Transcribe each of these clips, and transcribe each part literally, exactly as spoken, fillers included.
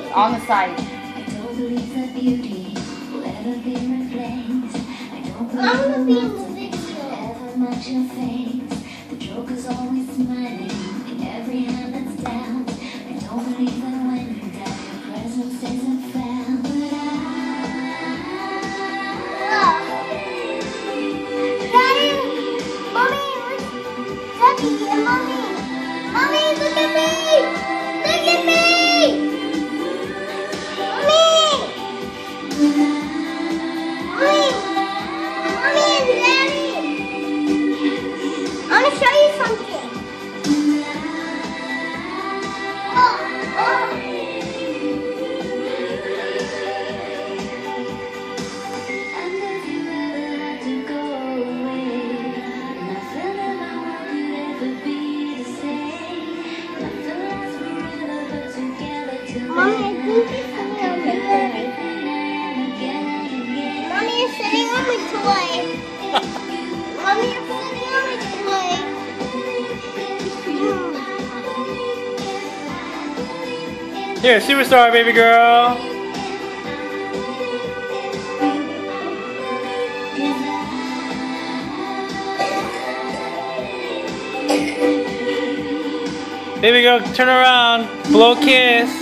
on the side. I don't believe that beauty will ever be replaced. I don't I want to be in believe the video. ever match your face. The Joker's always smiling in every hand that's down. I don't believe that when you die, your presence isn't found. But Daddy, Mommy, Daddy and Mommy, Mommy, look at me, look at me, Mommy, Mommy, Mommy and Daddy. I want to show you something. Oh, oh. and if you ever had to go away, and I feel that my world could ever be the same. Nothing lasts forever, but together till Mommy, I then, think it's sitting on my bed. everything and again and again. Mommy is sitting on my toy. Mommy, you're sitting on my toy. Here, superstar, baby girl. Baby girl, turn around. Blow a kiss.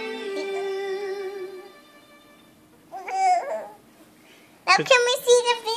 Now can we see the video?